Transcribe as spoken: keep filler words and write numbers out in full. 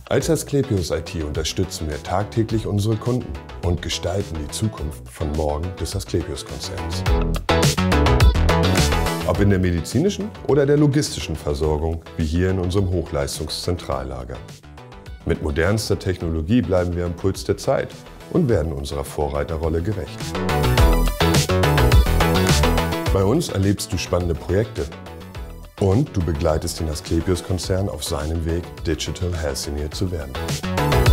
Als Asklepios I T unterstützen wir tagtäglich unsere Kunden und gestalten die Zukunft von morgen des Asklepios-Konzerns. Ob in der medizinischen oder der logistischen Versorgung, wie hier in unserem Hochleistungszentrallager. Mit modernster Technologie bleiben wir am Puls der Zeit und werden unserer Vorreiterrolle gerecht. Bei uns erlebst du spannende Projekte und du begleitest den Asklepios-Konzern auf seinem Weg, Digital Healthineer zu werden.